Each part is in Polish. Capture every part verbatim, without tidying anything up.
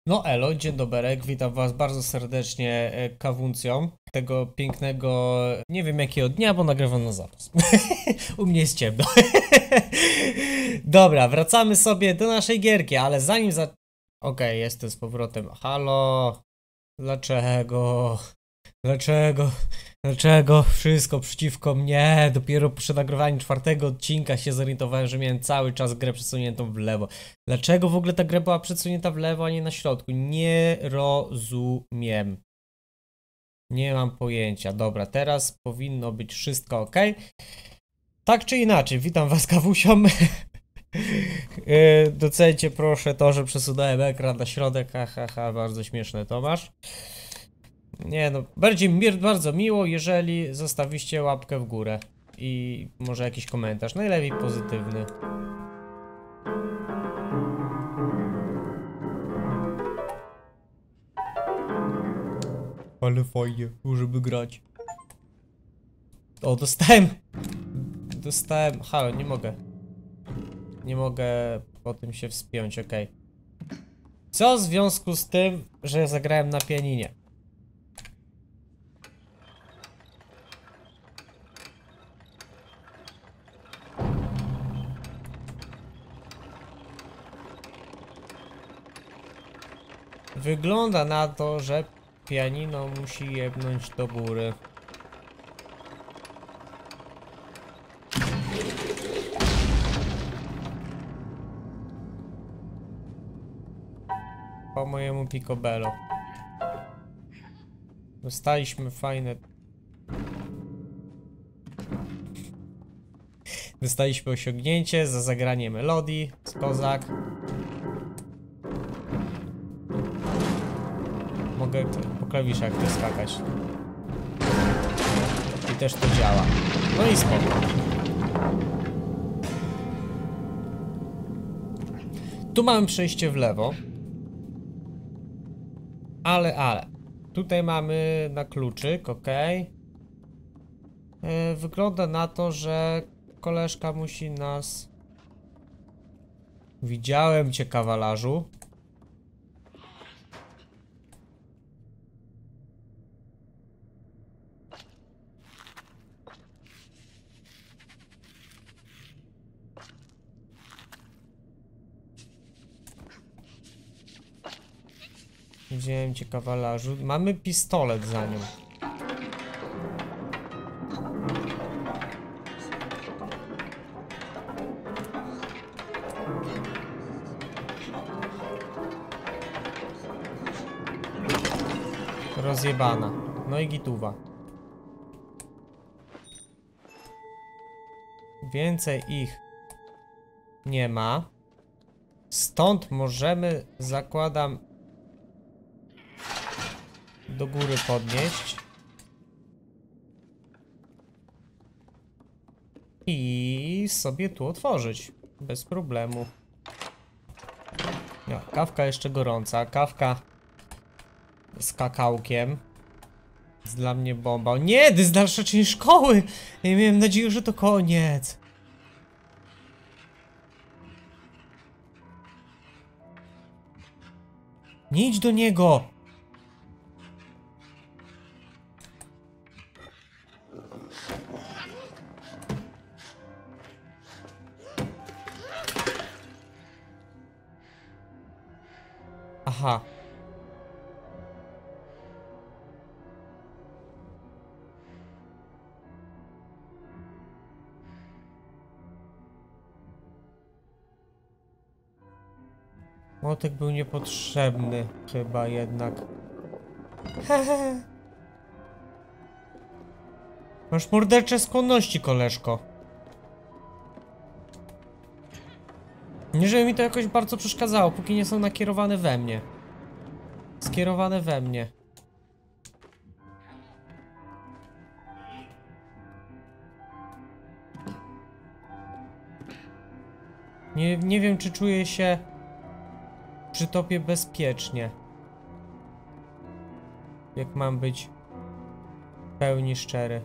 No elo, dzień doberek, witam was bardzo serdecznie e, kawuncją tego pięknego, nie wiem jakiego dnia, bo nagrywam na zapas. U mnie jest ciemno. Dobra, wracamy sobie do naszej gierki, ale zanim za... Okej, jestem z powrotem. Halo? Dlaczego? Dlaczego? Dlaczego? Wszystko przeciwko mnie. Dopiero przy nagrywaniu czwartego odcinka się zorientowałem, że miałem cały czas grę przesuniętą w lewo. Dlaczego w ogóle ta gra była przesunięta w lewo, a nie na środku? Nie rozumiem. Nie mam pojęcia. Dobra, teraz powinno być wszystko ok. Tak czy inaczej, witam was kawusiom. Yy, docencie proszę to, że przesunąłem ekran na środek. Ha, ha, ha, bardzo śmieszne, Tomasz. Nie no, bardziej mi bardzo miło, jeżeli zostawiście łapkę w górę i może jakiś komentarz, najlepiej pozytywny. Ale fajnie, żeby grać. O, dostałem... Dostałem... Halo, nie mogę. Nie mogę po tym się wspiąć, okej. Co w związku z tym, że zagrałem na pianinie? Wygląda na to, że pianino musi jebnąć do góry. Po mojemu picobello. Dostaliśmy fajne... Dostaliśmy osiągnięcie za zagranie melodii. Kozak. Mogę po klawiszach skakać. I też to działa. No i spoko. Tu mamy przejście w lewo. Ale, ale. Tutaj mamy na kluczyk, ok. Yy, wygląda na to, że koleżka musi nas... Widziałem cię, kawalarzu. Widziałem cię, kawalarzu. Mamy pistolet za nią. Rozjebana. No i gituwa. Więcej ich nie ma. Stąd możemy, zakładam, do góry podnieść. I sobie tu otworzyć. Bez problemu. No, kawka jeszcze gorąca. Kawka z kakałkiem. Jest dla mnie bomba. O nie, to jest dalsza część szkoły! Ja miałem nadzieję, że to koniec. Nie idź do niego! Aha. Młotek był niepotrzebny, chyba jednak. Hehe. Masz mordercze skłonności, koleżko. Nie, żeby mi to jakoś bardzo przeszkadzało, póki nie są nakierowane we mnie. Skierowane we mnie. Nie, nie wiem, czy czuję się przy tobie bezpiecznie. Jak mam być w pełni szczery.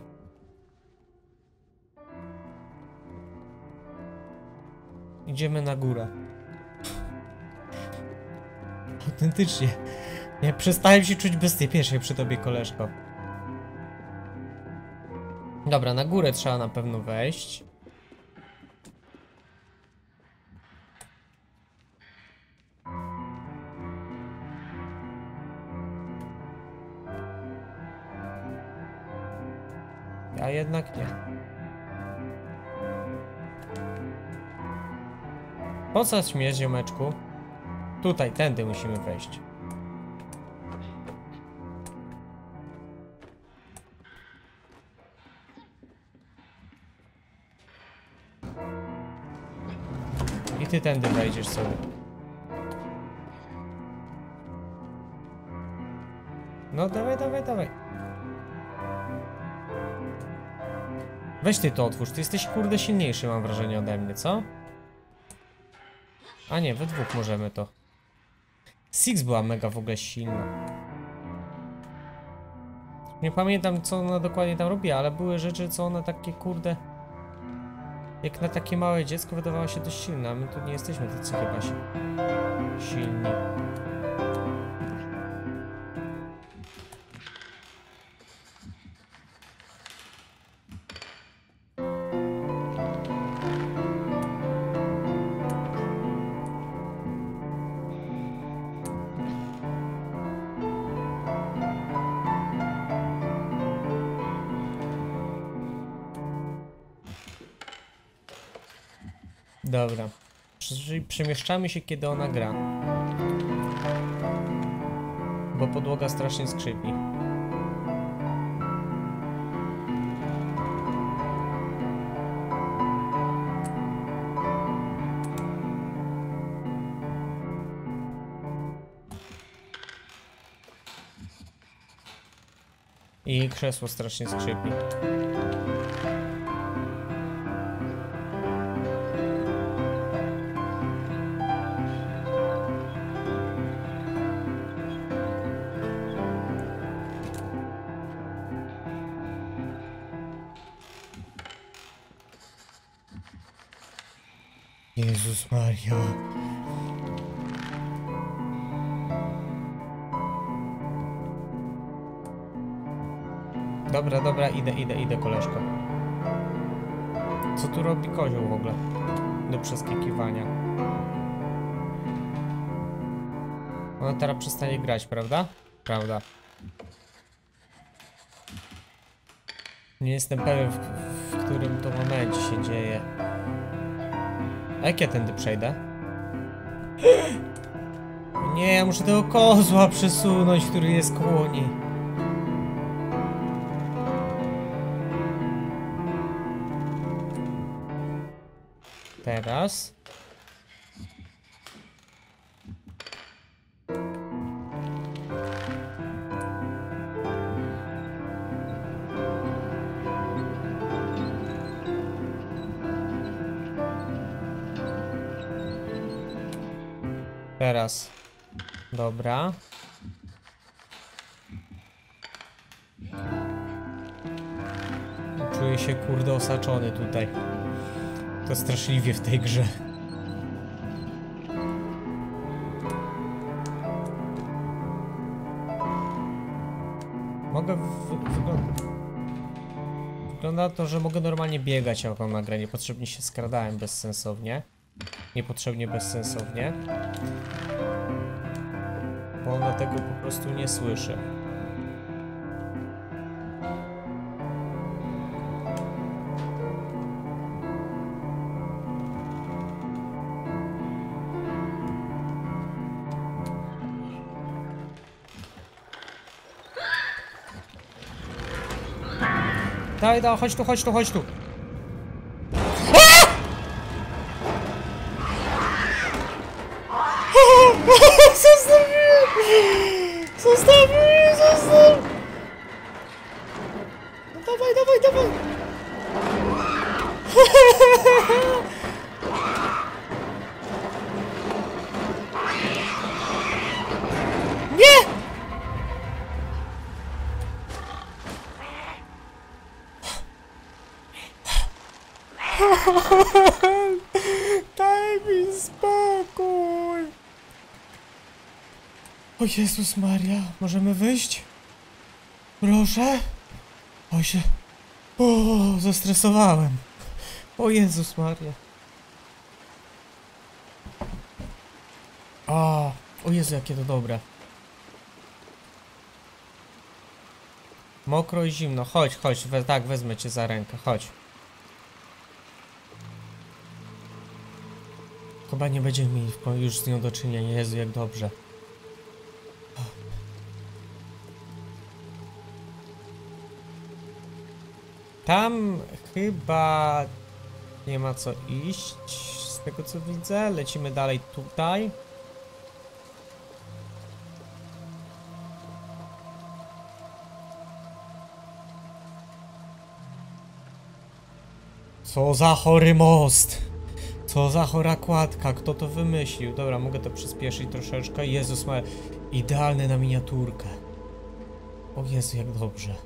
Idziemy na górę. autentycznie. Ja przestałem się czuć bezpiecznie przy tobie, koleżko. Dobra, na górę trzeba na pewno wejść. A jednak nie. Po co śmiesz, ziomeczku? Tutaj, tędy musimy wejść. I ty tędy wejdziesz sobie. No dawaj, dawaj, dawaj. Weź ty to otwórz, ty jesteś kurde silniejszy, mam wrażenie, ode mnie, co? A nie, we dwóch możemy to. Six była mega w ogóle silna. Nie pamiętam, co ona dokładnie tam robiła, ale były rzeczy, co ona takie kurde... Jak na takie małe dziecko wydawała się dość silna, a my tu nie jesteśmy tacy chyba się silni. Dobra. Czyli przemieszczamy się, kiedy ona gra. Bo podłoga strasznie skrzypi. I krzesło strasznie skrzypi. Jezus Maria. Dobra, dobra, idę, idę, idę, koleżko. Co tu robi kozioł w ogóle? Do przeskakiwania. Ona teraz przestanie grać, prawda? Prawda. Nie jestem pewien, w, w którym to momencie się dzieje. A jak ja tędy przejdę? Nie, ja muszę tego kozła przesunąć, który jest koło niej. Teraz. Teraz. Dobra. Czuję się kurde osaczony tutaj. To straszliwie w tej grze. Mogę wyglądać. Wygląda to, że mogę normalnie biegać jak ona gra. Niepotrzebnie się skradałem bezsensownie. Niepotrzebnie bezsensownie. Bo ona tego po prostu nie słyszy. Daj, daj, chodź tu, chodź tu, chodź tu. Zostaw mnie! Zostaw mnie! Zostaw! Dawaj, dawaj, dawaj! Nie! Daj mi spokój! O Jezus Maria, możemy wyjść? Proszę? Oj się... O, zestresowałem. O Jezus Maria. O, o Jezu, jakie to dobre. Mokro i zimno. Chodź, chodź, we, tak, wezmę cię za rękę, chodź. Chyba nie będziemy mieli już z nią do czynienia. Jezu, jak dobrze. Tam chyba nie ma co iść, z tego co widzę. Lecimy dalej tutaj. Co za chory most! Co za chora kładka, kto to wymyślił? Dobra, mogę to przyspieszyć troszeczkę. Jezus ma idealne na miniaturkę. O Jezu, jak dobrze.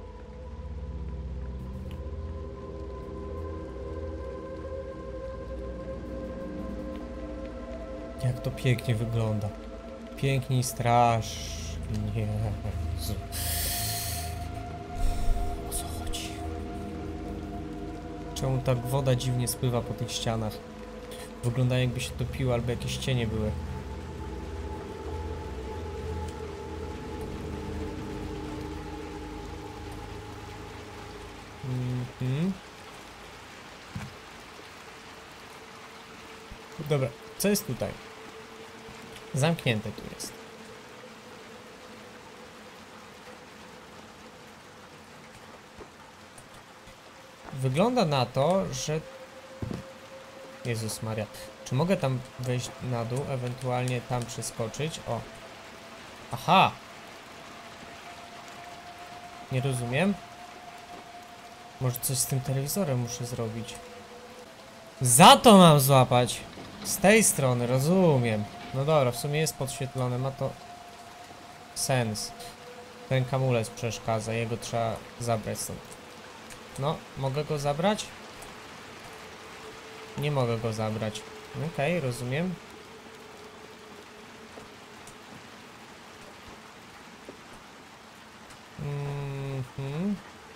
Jak to pięknie wygląda. Pięknie i strasznie. Jezu. O co chodzi? Czemu tak woda dziwnie spływa po tych ścianach? Wygląda, jakby się topiło, albo jakieś cienie były. Mhm. Dobra, co jest tutaj? Zamknięte tu jest. Wygląda na to, że... Jezus Maria. Czy mogę tam wejść na dół, ewentualnie tam przeskoczyć? O. Aha! Nie rozumiem. Może coś z tym telewizorem muszę zrobić. Za to mam złapać! Z tej strony, rozumiem. No dobra, w sumie jest podświetlone, ma to sens. Ten kamulec przeszkadza, jego trzeba zabrać stąd. No, mogę go zabrać? Nie mogę go zabrać. Okej, okay, rozumiem. Mhm.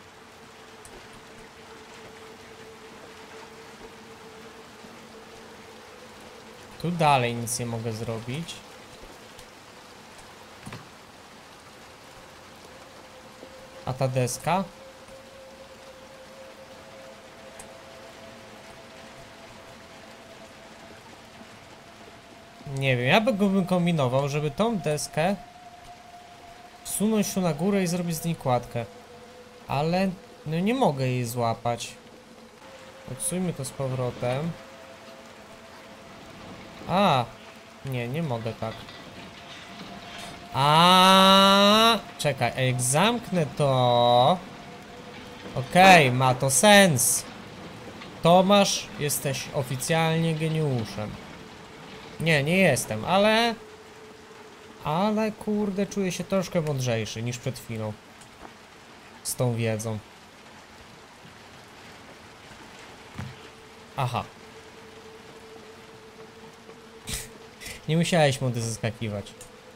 Tu dalej nic nie mogę zrobić. A ta deska? Nie wiem, ja bym kombinował, żeby tą deskę wsunąć tu na górę i zrobić z niej kładkę. Ale no nie mogę jej złapać. Odsuńmy to z powrotem. A, nie, nie mogę tak. A, czekaj, a jak zamknę to... Okej, okay, ma to sens. Tomasz, jesteś oficjalnie geniuszem. Nie, nie jestem, ale... Ale kurde, czuję się troszkę mądrzejszy niż przed chwilą. Z tą wiedzą. Aha. Nie musiałeś młody zaskakiwać.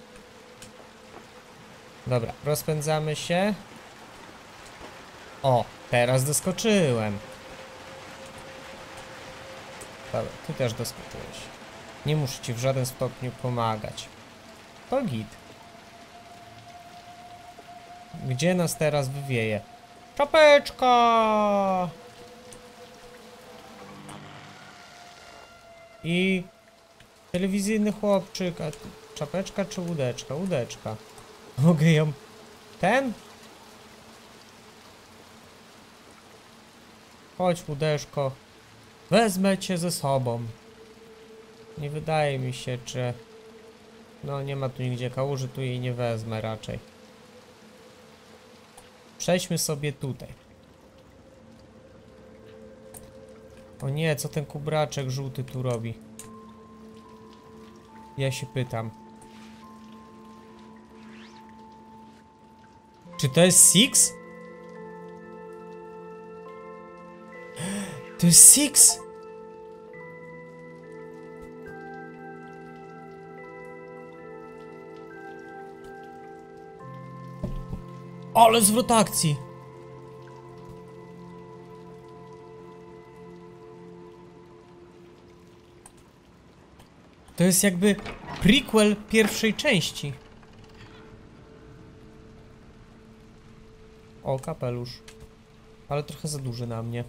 Dobra, rozpędzamy się. O, teraz doskoczyłem. Dobra, ty też doskoczyłeś. Nie muszę ci w żaden stopniu pomagać. To git. Gdzie nas teraz wywieje? Czapeczka! I... telewizyjny chłopczyk. A czapeczka czy łódeczka? Łódeczka. Mogę ją... Ten? Chodź, łódeczko. Wezmę cię ze sobą. Nie wydaje mi się, czy... No, nie ma tu nigdzie kałuży, tu jej nie wezmę raczej. Przejdźmy sobie tutaj. O nie, co ten kubraczek żółty tu robi? Ja się pytam. Czy to jest Six? To jest Six? Ale zwrot akcji! To jest jakby prequel pierwszej części. O, kapelusz. Ale trochę za duży na mnie.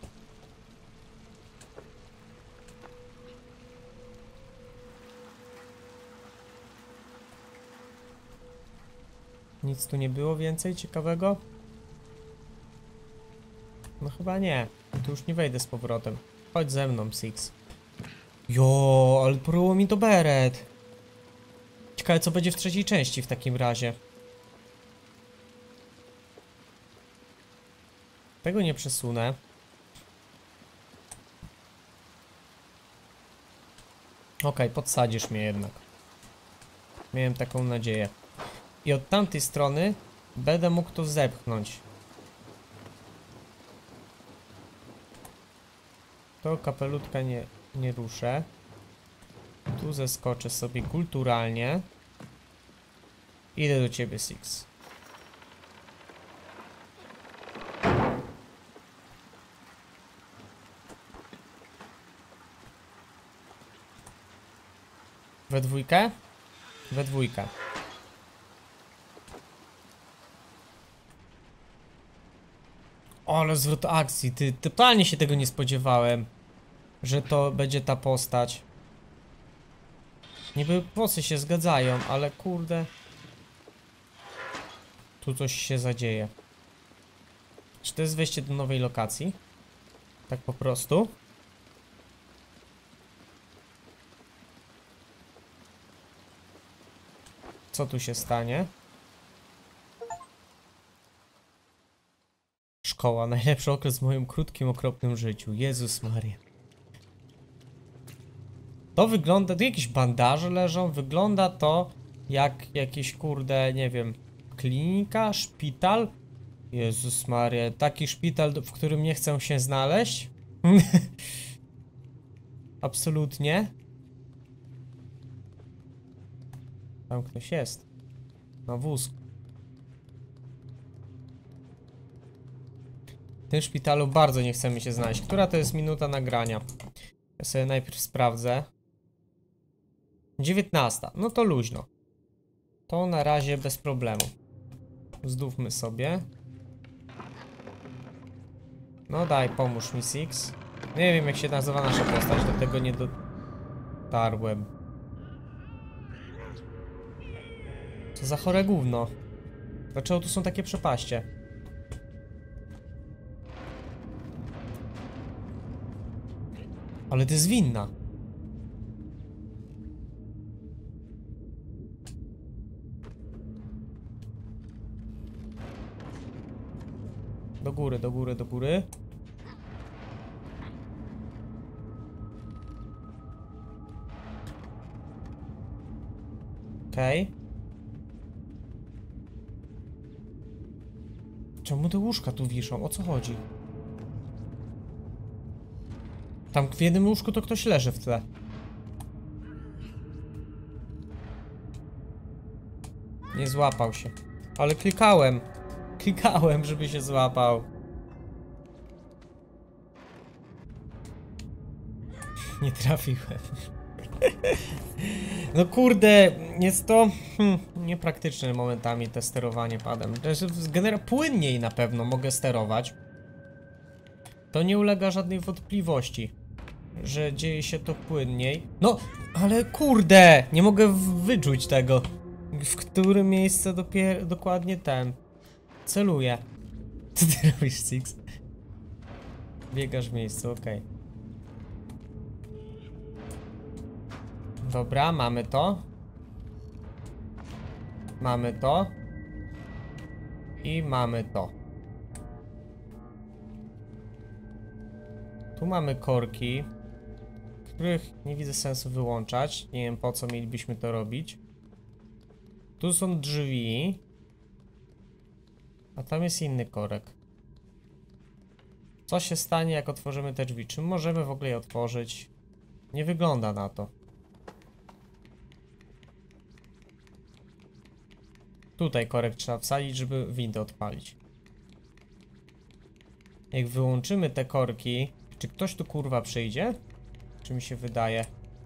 Nic tu nie było więcej ciekawego? No chyba nie. Tu już nie wejdę z powrotem. Chodź ze mną, Six. Jo, ale porło mi to beret. Ciekawe, co będzie w trzeciej części w takim razie. Tego nie przesunę. Okej, podsadzisz mnie jednak. Miałem taką nadzieję. I od tamtej strony będę mógł to zepchnąć. To kapelutka nie, nie ruszę. Tu zeskoczę sobie kulturalnie. Idę do ciebie, Six. We dwójkę? We dwójkę. O, ale zwrot akcji, ty, totalnie się tego nie spodziewałem, że to będzie ta postać. Niby włosy się zgadzają, ale kurde. Tu coś się zadzieje. Czy to jest wejście do nowej lokacji? Tak po prostu? Co tu się stanie? Szkoła. Najlepszy okres w moim krótkim, okropnym życiu. Jezus Maria. To wygląda... Tu jakieś bandaże leżą. Wygląda to jak jakiś, kurde, nie wiem, klinika, szpital. Jezus Maria. Taki szpital, w którym nie chcę się znaleźć. Absolutnie. Tam ktoś jest. Na wózku. W tym szpitalu bardzo nie chcemy się znaleźć. Która to jest minuta nagrania? Ja sobie najpierw sprawdzę. dziewiętnasta. No to luźno. To na razie bez problemu. Zdówmy sobie. No daj, pomóż mi, Six. Nie wiem, jak się nazywa nasza postać, do tego nie dotarłem. Co za chore gówno. Dlaczego tu są takie przepaście? Ale to jest winna. Do góry, do góry, do góry. Okej. Okay. Czemu te łóżka tu wiszą? O co chodzi? Tam w jednym łóżku to ktoś leży w tle. Nie złapał się. Ale klikałem. Klikałem, żeby się złapał. Nie trafiłem. No kurde, jest to hmm, niepraktyczne momentami te sterowanie padem. Generalnie płynniej na pewno mogę sterować. To nie ulega żadnej wątpliwości, że dzieje się to płynniej. No, ale kurde, nie mogę wyczuć tego. W którym miejsce dopiero dokładnie ten celuję. Co ty robisz, Six? Biegasz w miejscu, okej. Okay. Dobra, mamy to. Mamy to. I mamy to. Tu mamy korki, których nie widzę sensu wyłączać. Nie wiem, po co mielibyśmy to robić. Tu są drzwi. A tam jest inny korek. Co się stanie, jak otworzymy te drzwi? Czy możemy w ogóle je otworzyć? Nie wygląda na to. Tutaj korek trzeba wsadzić, żeby windę odpalić. Jak wyłączymy te korki... Czy ktoś tu kurwa przyjdzie? Czy mi się wydaje?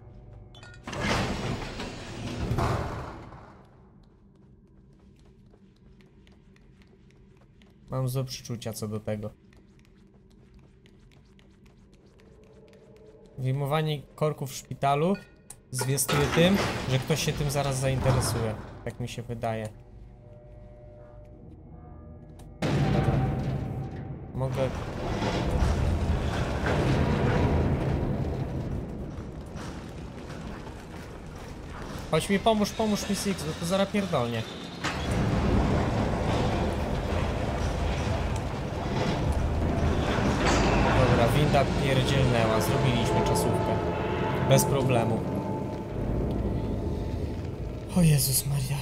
Mam złe przeczucia co do tego. Wyjmowanie korków w szpitalu zwiastuje tym, że ktoś się tym zaraz zainteresuje. Tak mi się wydaje. Dobra. Mogę... Chodź mi pomóż, pomóż mi Six, bo to zaraz pierdolnie. Dobra, winda pierdzielnęła, zrobiliśmy czasówkę. Bez problemu. O Jezus Maria.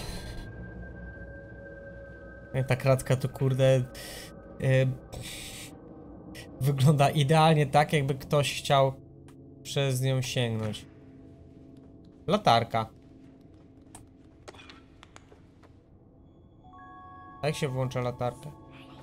Ta kratka to kurde... Yy, wygląda idealnie tak, jakby ktoś chciał przez nią sięgnąć. Latarka. Jak się włącza latarkę?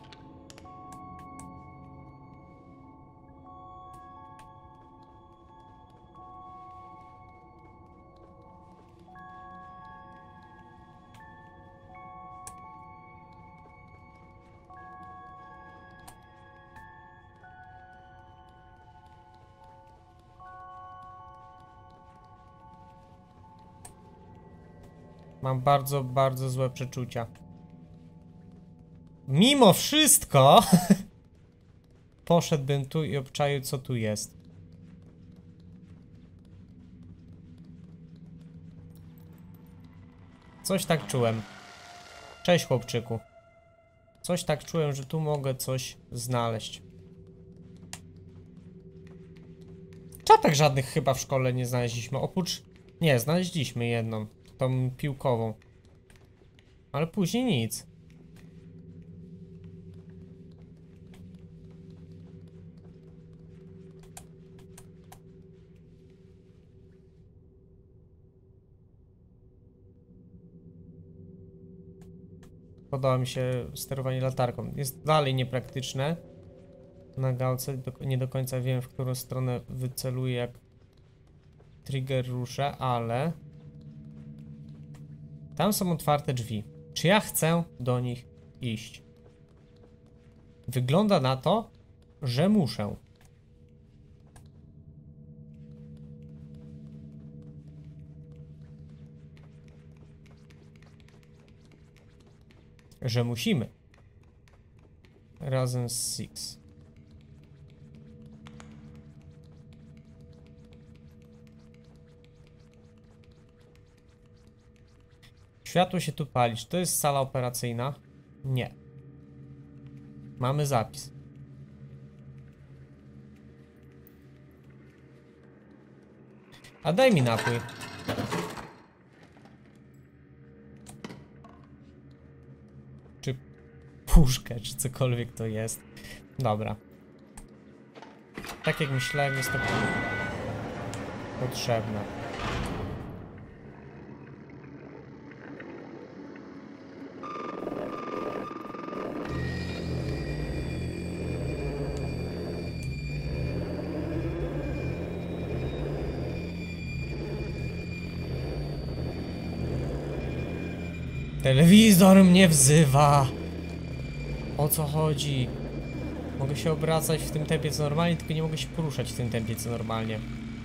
Mam bardzo, bardzo złe przeczucia. Mimo wszystko poszedłbym tu i obczaił, co tu jest. Coś tak czułem. Cześć chłopczyku. Coś tak czułem, że tu mogę coś znaleźć. Czapek żadnych chyba w szkole nie znaleźliśmy, oprócz... Nie, znaleźliśmy jedną. Tą piłkową. Ale później nic. Podoba mi się sterowanie latarką. Jest dalej niepraktyczne. Na gałce do, nie do końca wiem, w którą stronę wyceluję, jak trigger ruszę, ale... Tam są otwarte drzwi. Czy ja chcę do nich iść? Wygląda na to, że muszę. Że musimy. Razem z Six. Światło się tu pali. Czy to jest sala operacyjna? Nie. Mamy zapis. A daj mi napój. Czy puszkę, czy cokolwiek to jest. Dobra. Tak jak myślałem, jest to potrzebne. Telewizor mnie wzywa. O co chodzi? Mogę się obracać w tym tempie co normalnie, tylko nie mogę się poruszać w tym tempie co normalnie.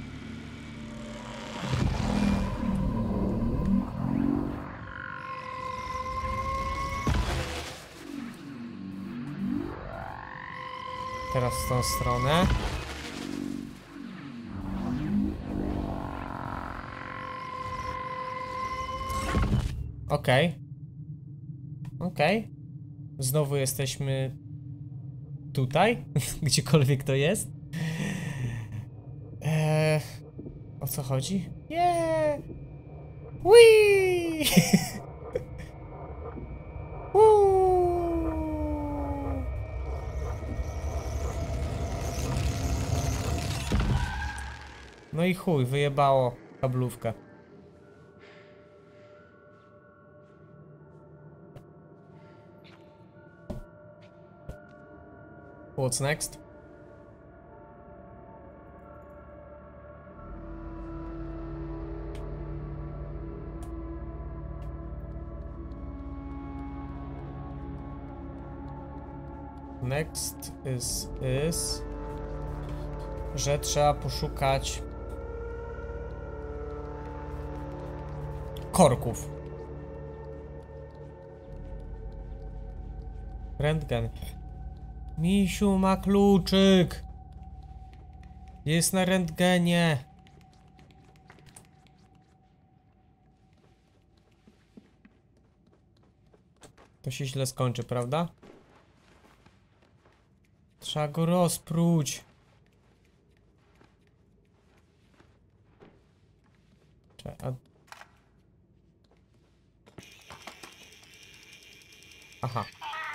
Teraz w tą stronę. Okej. Okay. Okej. Okay. Znowu jesteśmy tutaj, gdziekolwiek to jest. Eee, o co chodzi? Yeah! Whee! No i chuj, wyjebało kablówkę. What's next? Next is, is, że trzeba poszukać korków. Rentgen. Misiu ma kluczyk. Jest na rentgenie. To się źle skończy, prawda? Trzeba go rozpróć. A... Aha.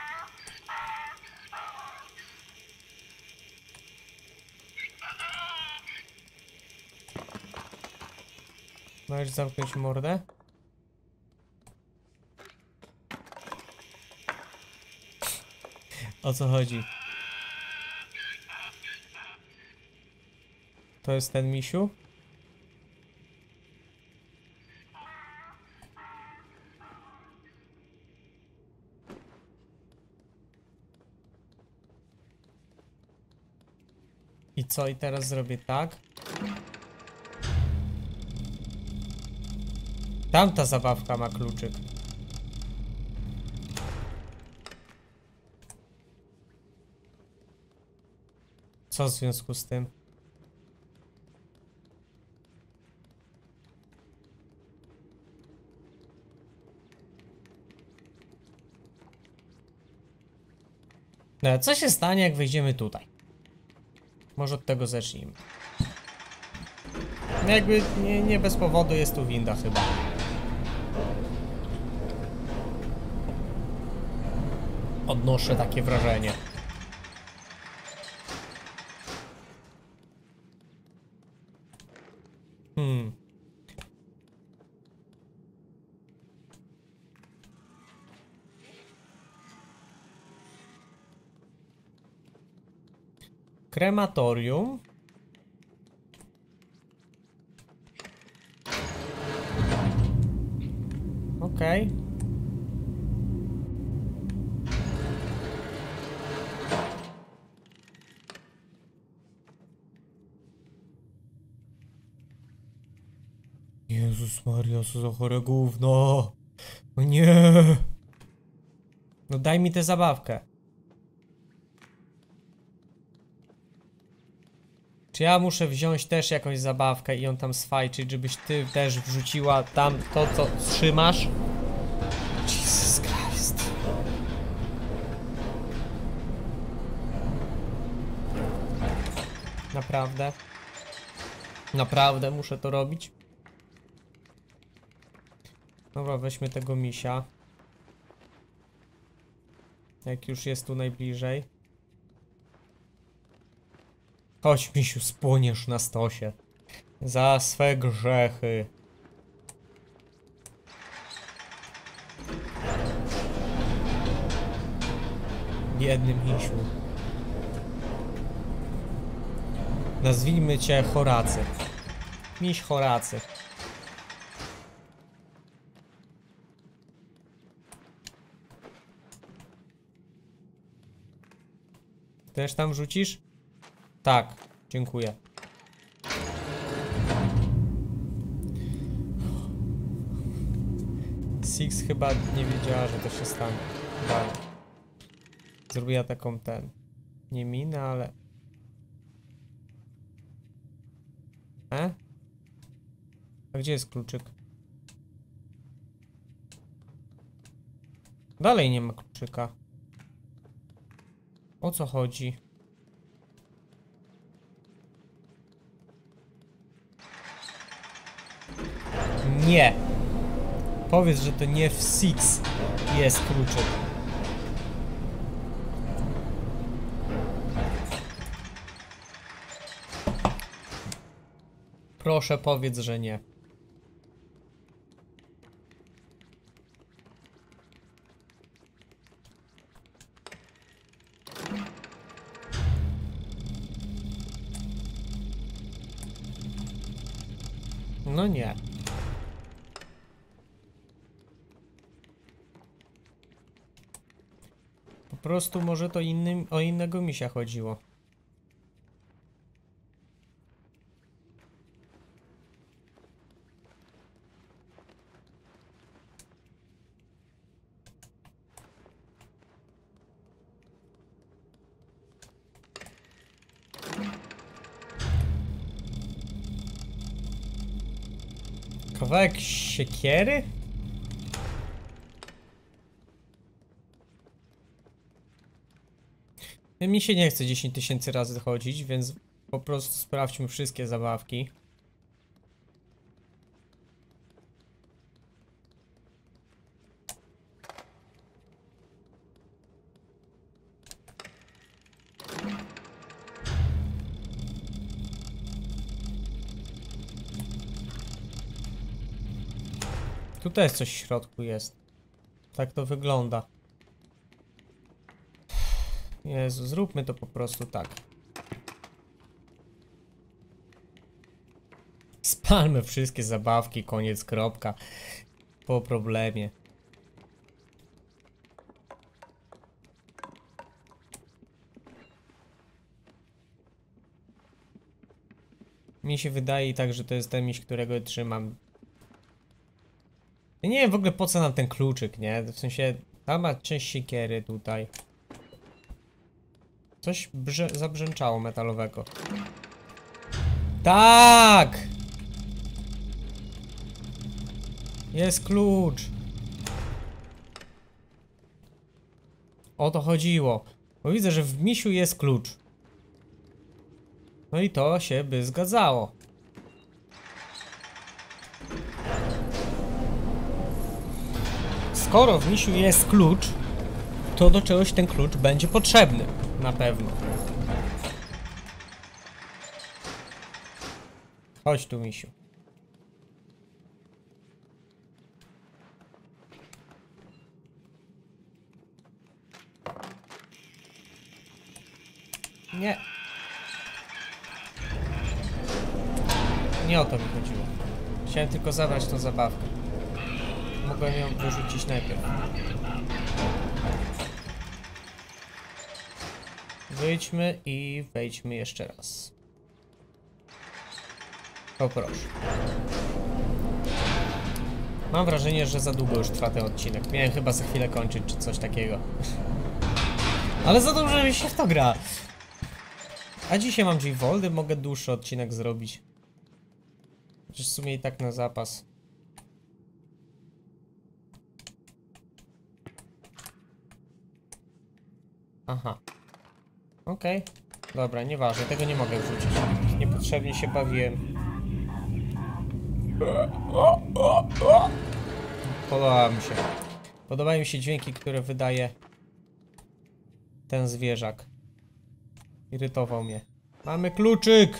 Możesz zamknąć mordę? O co chodzi? To jest ten misiu? I co? I teraz zrobię tak? Tamta zabawka ma kluczyk. Co w związku z tym? No, co się stanie, jak wejdziemy tutaj? Może od tego zacznijmy. No jakby nie, nie bez powodu jest tu winda chyba. Odnoszę takie wrażenie. Hmm. Krematorium. Okej. Okay. Jezus Maria, co za chore gówno. O nie. No daj mi tę zabawkę. Czy ja muszę wziąć też jakąś zabawkę i ją tam swajczyć, żebyś ty też wrzuciła tam to, co trzymasz? Jesus Christ. Naprawdę? Naprawdę muszę to robić? Dobra, weźmy tego misia. Jak już jest tu najbliżej. Chodź, misiu, spłoniesz na stosie. Za swe grzechy. Biedny misiu. Nazwijmy cię Horacy. Miś Horacy. Też tam rzucisz? Tak, dziękuję. Six chyba nie wiedziała, że to się stanie. Dalej. Zrobiła taką ten... Nie minę, ale... E? A gdzie jest kluczyk? Dalej nie ma kluczyka. O co chodzi? Nie. Powiedz, że to nie w Six jest kluczyk. Proszę, powiedz, że nie. No nie. Po prostu może to innym, o innego misia chodziło. Kawałek siekiery? Mi się nie chce dziesięć tysięcy razy chodzić, więc po prostu sprawdźmy wszystkie zabawki. Tutaj jest coś w środku jest. Tak to wygląda. Jezu, zróbmy to po prostu tak. Spalmy wszystkie zabawki, koniec, kropka. Po problemie. Mi się wydaje tak, że to jest ten miś, którego trzymam. Ja nie wiem w ogóle po co nam ten kluczyk, nie? W sensie, tam ma część siekiery tutaj. Coś zabrzęczało metalowego. Tak! Jest klucz. O to chodziło. Bo widzę, że w misiu jest klucz. No i to się by zgadzało. Skoro w misiu jest klucz, to do czegoś ten klucz będzie potrzebny. Na pewno. Chodź tu, misiu. Nie. Nie o to mi chodziło. Chciałem tylko zabrać tą zabawkę. Mogłem ją wyrzucić najpierw. Wyjdźmy i wejdźmy jeszcze raz. O proszę. Mam wrażenie, że za długo już trwa ten odcinek. Miałem chyba za chwilę kończyć, czy coś takiego. Ale za dobrze mi się w to gra. A dzisiaj mam dziś wolny, mogę dłuższy odcinek zrobić. Chociaż w sumie i tak na zapas. Aha. Okej. Okay. Dobra, nieważne, tego nie mogę wrzucić. Niepotrzebnie się bawiłem. Podoba mi się. Podobają mi się dźwięki, które wydaje ten zwierzak. Irytował mnie. Mamy kluczyk!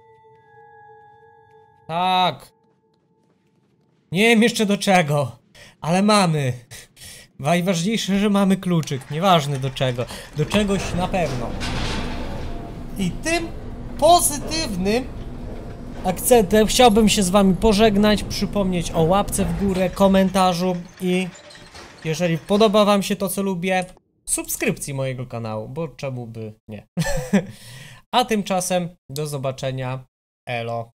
Tak! Nie wiem jeszcze do czego, ale mamy. Najważniejsze, że mamy kluczyk. Nieważne do czego. Do czegoś na pewno. I tym pozytywnym akcentem chciałbym się z wami pożegnać, przypomnieć o łapce w górę, komentarzu i jeżeli podoba wam się to, co lubię, subskrypcji mojego kanału, bo czemu by nie. A tymczasem do zobaczenia. Elo.